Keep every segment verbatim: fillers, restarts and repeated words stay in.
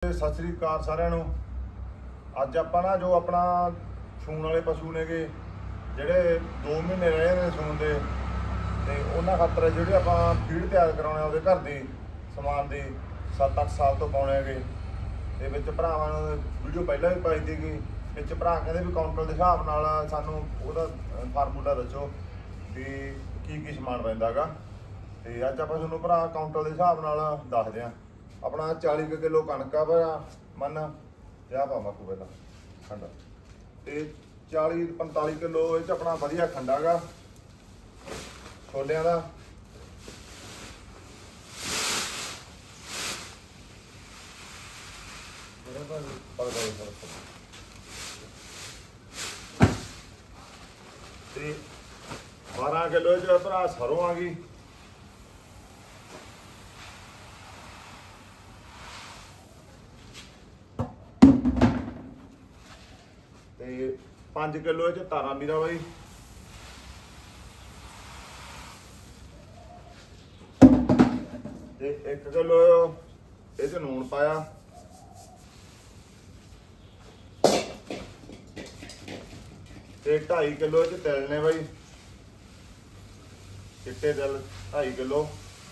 सत श्री अकाल सारिਆਂ ਨੂੰ। ਅੱਜ ਆਪਾਂ ਨਾ ਜੋ ਆਪਣਾ ਸੂਣ ਵਾਲੇ ਪਸ਼ੂ ਨੇਗੇ ਜਿਹੜੇ दो ਮਹੀਨੇ ਰਹੇ ਨੇ ਸੂਣ ਦੇ ਤੇ ਉਹਨਾਂ ਖਾਤਰ ਜਿਹੜੇ ਆਪਾਂ ਫੀਡ ਤਿਆਰ ਕਰਾਉਣੇ ਉਹਦੇ ਘਰ ਦੀ ਸਮਾਨ ਦੀ सत्त अठ ਸਾਲ ਤੋਂ ਪਾਉਣੇ ਹੈਗੇ ਤੇ ਵਿੱਚ ਭਰਾਵਾਂ ਨੂੰ ਵੀਡੀਓ ਪਹਿਲਾਂ ਵੀ ਪਾਈ ਸੀਗੀ। ਵਿੱਚ ਭਰਾ ਕਹਿੰਦੇ ਵੀ ਕਾਊਂਟਰ ਦੇ ਹਿਸਾਬ ਨਾਲ ਸਾਨੂੰ ਉਹਦਾ ਫਾਰਮੂਲਾ ਦੱਸੋ ਵੀ ਕੀ ਕੀ ਸਮਾਨ ਪੈਂਦਾ ਹੈਗਾ ਤੇ ਅੱਜ ਆਪਾਂ ਤੁਹਾਨੂੰ ਭਰਾ ਕਾਊਂਟਰ ਦੇ ਹਿਸਾਬ ਨਾਲ ਦੱਸਦੇ ਹਾਂ। अपना चाली किलो कणक आ भरा मन या पावा को पहला खंड तो चाली पंताली किलो ये अपना वधिया खंडा गा छोलियां दा बारह किलो च भरा सरों आ गई पाँच किलो च तारा मीरा बाई ते एक किलो ये नून पाया ते ढाई किलो च तिल ने बाई चिट्टे तिल ढाई किलो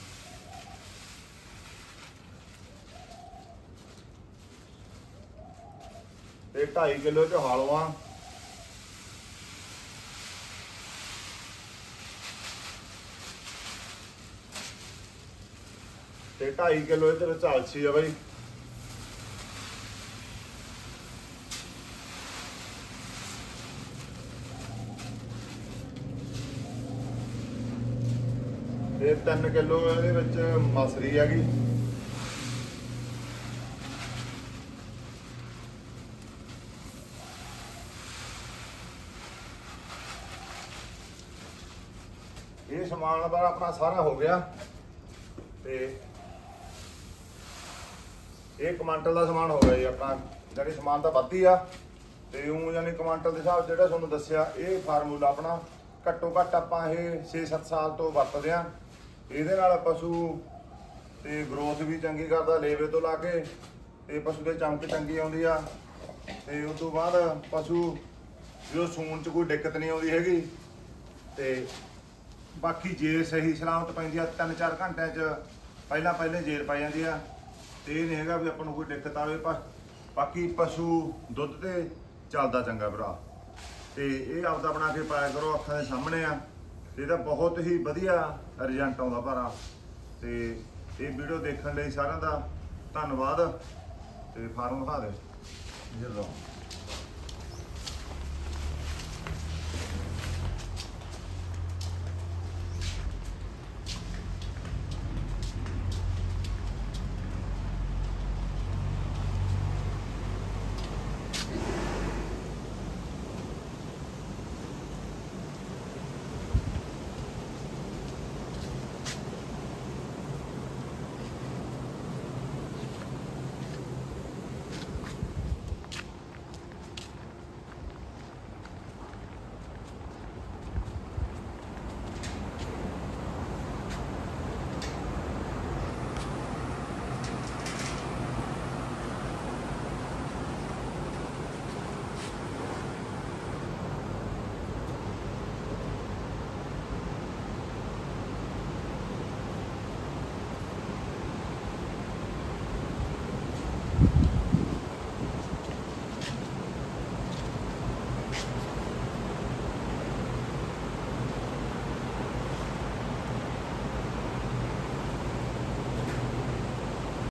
ते ढाई किलो च हालवा ते ढाई किलो ये झालसी है बई ते तीन किलो ये मसरी हैगी ये समान पर अपना सारा हो गया ते ਇਹ ਕਮਾਂਟਲ ਦਾ ਸਮਾਨ ਹੋ ਗਿਆ ਜੀ ਆਪਣਾ ਜਿਹੜੀ ਸਮਾਨ ਤਾਂ ਵੱਧੀ ਆ ਤੇ ਉਹ ਯਾਨੀ ਕਮਾਂਟਲ ਦੇ ਹਿਸਾਬ ਜਿਹੜਾ ਤੁਹਾਨੂੰ ਦੱਸਿਆ ਇਹ ਫਾਰਮੂਲਾ ਆਪਣਾ ਘੱਟੋ ਘੱਟ ਆਪਾਂ ਇਹ छे सत्त ਸਾਲ ਤੋਂ ਵਰਤਦੇ ਆ। ਇਹਦੇ ਨਾਲ ਪਸ਼ੂ ਤੇ ਗਰੋਥ ਵੀ ਚੰਗੀ ਕਰਦਾ ਲੇਵੇ ਤੋਂ ਲਾ ਕੇ ਤੇ ਪਸ਼ੂ ਦੇ ਚਮਕ ਚੰਗੀ ਆਉਂਦੀ ਆ ਤੇ ਉਸ ਤੋਂ ਬਾਅਦ ਪਸ਼ੂ ਜੋ ਸੂਣ ਚ ਕੋਈ ਦਿੱਕਤ ਨਹੀਂ ਆਉਂਦੀ ਹੈਗੀ ਤੇ ਬਾਕੀ ਜੇ ਸਹੀ ਸਲਾਮਤ ਪੈਂਦੀ ਆ ਤਿੰਨ ਚਾਰ ਘੰਟਿਆਂ ਚ ਪਹਿਲਾਂ ਪਹਿਲੇ ਜੇਰ ਪਾਈ ਜਾਂਦੀ ਆ ਤੇ ਇਹ ਨਹੀਂ ਹੈਗਾ ਵੀ ਆਪਾਂ ਨੂੰ ਕੋਈ ਦਿੱਕਤ ਆਵੇ। ਬਾਕੀ ਪਸ਼ੂ ਦੁੱਧ ਤੇ ਚੱਲਦਾ ਚੰਗਾ ਭਰਾ ਤੇ ਇਹ ਆਪਦਾ ਬਣਾ ਕੇ ਪਾਇਆ ਕਰੋ ਅੱਖਾਂ ਦੇ ਸਾਹਮਣੇ ਆ ਤੇ ਇਹਦਾ ਬਹੁਤ ਹੀ ਵਧੀਆ ਰਿਜ਼ਲਟ ਆਉਂਦਾ ਭਰਾ ਤੇ ਇਹ ਵੀਡੀਓ ਦੇਖਣ ਲਈ ਸਾਰਿਆਂ ਦਾ ਧੰਨਵਾਦ ਤੇ ਫਾਰਮ ਦਿਖਾ ਦੇ।